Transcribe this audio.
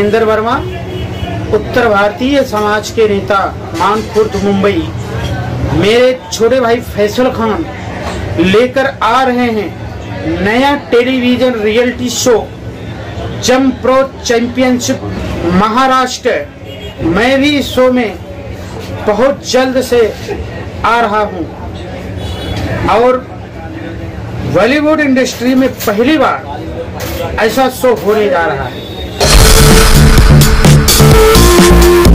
महेंद्र वर्मा, उत्तर भारतीय समाज के नेता, मानखुर्द मुंबई, मेरे छोटे भाई फैसल खान लेकर आ रहे हैं नया टेलीविजन रियलिटी शो जम प्रो चैंपियनशिप महाराष्ट्र। मैं भी इस शो में बहुत जल्द से आ रहा हूं और बॉलीवुड इंडस्ट्री में पहली बार ऐसा शो होने जा रहा है।